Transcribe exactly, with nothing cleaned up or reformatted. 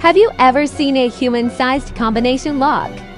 Have you ever seen a human-sized combination lock?